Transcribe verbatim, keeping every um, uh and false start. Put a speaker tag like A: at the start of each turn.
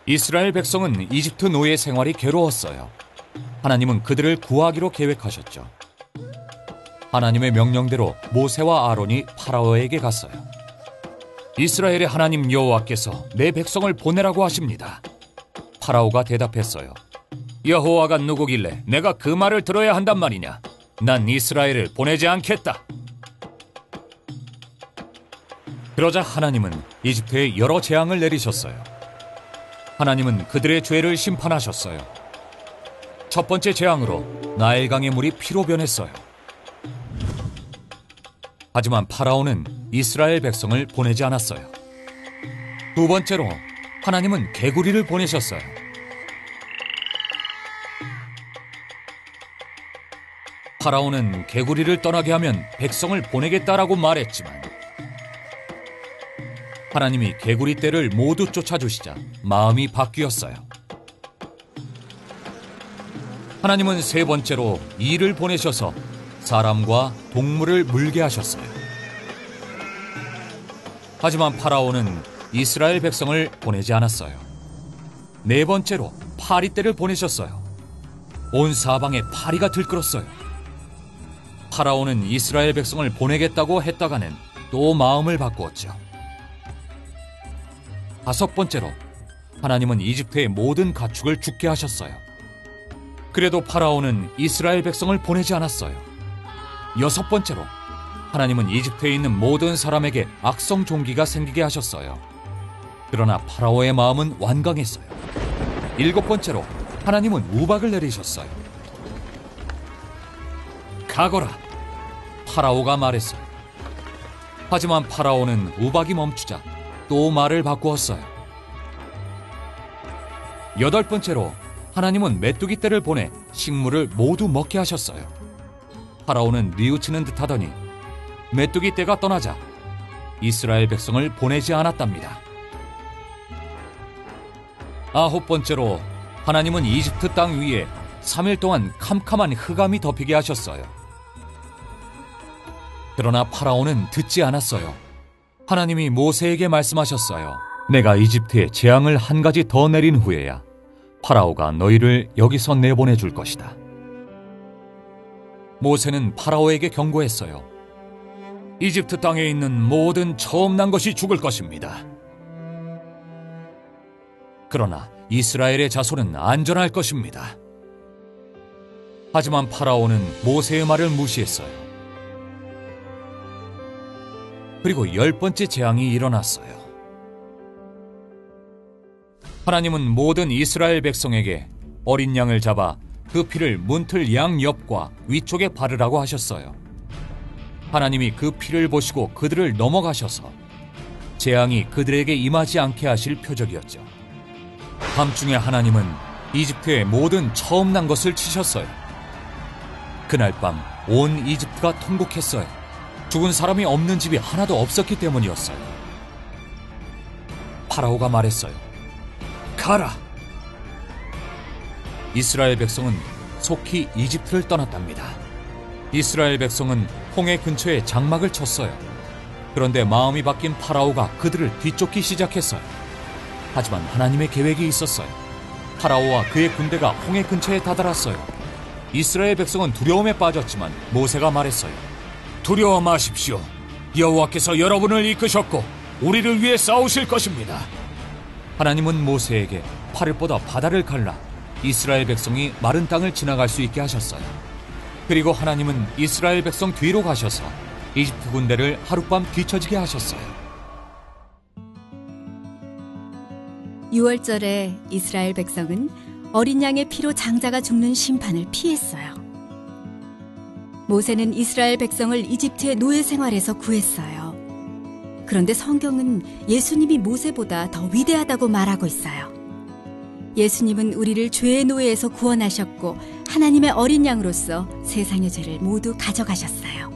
A: 이스라엘 백성은 이집트 노예 생활이 괴로웠어요. 하나님은 그들을 구하기로 계획하셨죠. 하나님의 명령대로 모세와 아론이 파라오에게 갔어요. 이스라엘의 하나님 여호와께서 내 백성을 보내라고 하십니다. 파라오가 대답했어요. 여호와가 누구길래 내가 그 말을 들어야 한단 말이냐? 난 이스라엘을 보내지 않겠다. 그러자 하나님은 이집트에 여러 재앙을 내리셨어요. 하나님은 그들의 죄를 심판하셨어요. 첫 번째 재앙으로 나일강의 물이 피로 변했어요. 하지만 파라오는 이스라엘 백성을 보내지 않았어요. 두 번째로 하나님은 개구리를 보내셨어요. 파라오는 개구리를 떠나게 하면 백성을 보내겠다라고 말했지만 하나님이 개구리 떼를 모두 쫓아주시자 마음이 바뀌었어요. 하나님은 세 번째로 이를 보내셔서 사람과 동물을 물게 하셨어요. 하지만 파라오는 이스라엘 백성을 보내지 않았어요. 네 번째로 파리떼를 보내셨어요. 온 사방에 파리가 들끓었어요. 파라오는 이스라엘 백성을 보내겠다고 했다가는 또 마음을 바꾸었죠. 다섯 번째로 하나님은 이집트의 모든 가축을 죽게 하셨어요. 그래도 파라오는 이스라엘 백성을 보내지 않았어요. 여섯 번째로 하나님은 이집트에 있는 모든 사람에게 악성 종기가 생기게 하셨어요. 그러나 파라오의 마음은 완강했어요. 일곱 번째로 하나님은 우박을 내리셨어요. 가거라, 파라오가 말했어요. 하지만 파라오는 우박이 멈추자 또 말을 바꾸었어요. 여덟 번째로 하나님은 메뚜기 떼를 보내 식물을 모두 먹게 하셨어요. 파라오는 뉘우치는 듯 하더니 메뚜기 떼가 떠나자 이스라엘 백성을 보내지 않았답니다. 아홉 번째로 하나님은 이집트 땅 위에 삼 일 동안 캄캄한 흑암이 덮이게 하셨어요. 그러나 파라오는 듣지 않았어요. 하나님이 모세에게 말씀하셨어요. 내가 이집트에 재앙을 한 가지 더 내린 후에야 파라오가 너희를 여기서 내보내줄 것이다. 모세는 파라오에게 경고했어요. 이집트 땅에 있는 모든 처음 난 것이 죽을 것입니다. 그러나 이스라엘의 자손은 안전할 것입니다. 하지만 파라오는 모세의 말을 무시했어요. 그리고 열 번째 재앙이 일어났어요. 하나님은 모든 이스라엘 백성에게 어린 양을 잡아 그 피를 문틀 양 옆과 위쪽에 바르라고 하셨어요. 하나님이 그 피를 보시고 그들을 넘어가셔서 재앙이 그들에게 임하지 않게 하실 표적이었죠. 밤중에 하나님은 이집트의 모든 처음 난 것을 치셨어요. 그날 밤 온 이집트가 통곡했어요. 죽은 사람이 없는 집이 하나도 없었기 때문이었어요. 파라오가 말했어요. 가라! 이스라엘 백성은 속히 이집트를 떠났답니다. 이스라엘 백성은 홍해 근처에 장막을 쳤어요. 그런데 마음이 바뀐 파라오가 그들을 뒤쫓기 시작했어요. 하지만 하나님의 계획이 있었어요. 파라오와 그의 군대가 홍해 근처에 다다랐어요. 이스라엘 백성은 두려움에 빠졌지만 모세가 말했어요. 두려워 마십시오. 여호와께서 여러분을 이끄셨고 우리를 위해 싸우실 것입니다. 하나님은 모세에게 팔을 뻗어 바다를 갈라 이스라엘 백성이 마른 땅을 지나갈 수 있게 하셨어요. 그리고 하나님은 이스라엘 백성 뒤로 가셔서 이집트 군대를 하룻밤 뒤처지게 하셨어요.
B: 유월절에 이스라엘 백성은 어린 양의 피로 장자가 죽는 심판을 피했어요. 모세는 이스라엘 백성을 이집트의 노예 생활에서 구했어요. 그런데 성경은 예수님이 모세보다 더 위대하다고 말하고 있어요. 예수님은 우리를 죄의 노예에서 구원하셨고 하나님의 어린 양으로서 세상의 죄를 모두 가져가셨어요.